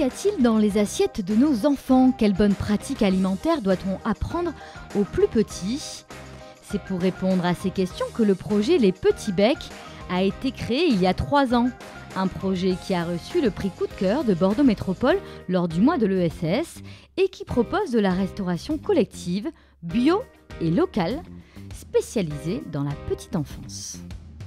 y a-t-il dans les assiettes de nos enfants? Quelles bonnes pratiques alimentaires doit-on apprendre aux plus petits? C'est pour répondre à ces questions que le projet Les Petits Becs a été créé il y a 3 ans. Un projet qui a reçu le prix Coup de cœur de Bordeaux Métropole lors du mois de l'ESS et qui propose de la restauration collective, bio et locale, spécialisée dans la petite enfance.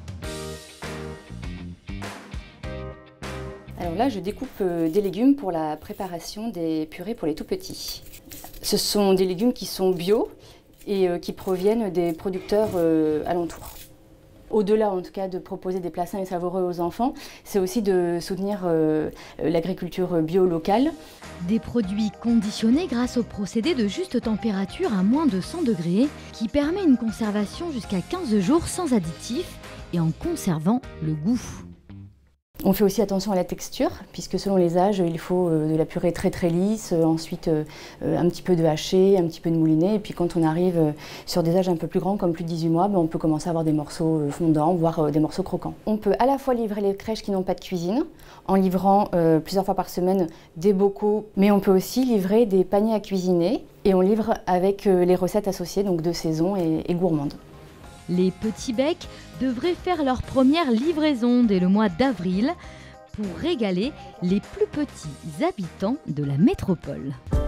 Alors là, je découpe des légumes pour la préparation des purées pour les tout-petits. Ce sont des légumes qui sont bio et qui proviennent des producteurs alentours. Au-delà, en tout cas, de proposer des plats sains et savoureux aux enfants, c'est aussi de soutenir l'agriculture bio locale. Des produits conditionnés grâce au procédé de juste température à moins de 100 degrés qui permet une conservation jusqu'à 15 jours sans additifs et en conservant le goût. On fait aussi attention à la texture, puisque selon les âges, il faut de la purée très très lisse, ensuite un petit peu de haché, un petit peu de mouliné, et puis quand on arrive sur des âges un peu plus grands, comme plus de 18 mois, on peut commencer à avoir des morceaux fondants, voire des morceaux croquants. On peut à la fois livrer les crèches qui n'ont pas de cuisine, en livrant plusieurs fois par semaine des bocaux, mais on peut aussi livrer des paniers à cuisiner, et on livre avec les recettes associées, donc de saison et gourmandes. Les Petits Becs devraient faire leur première livraison dès le mois d'avril pour régaler les plus petits habitants de la métropole.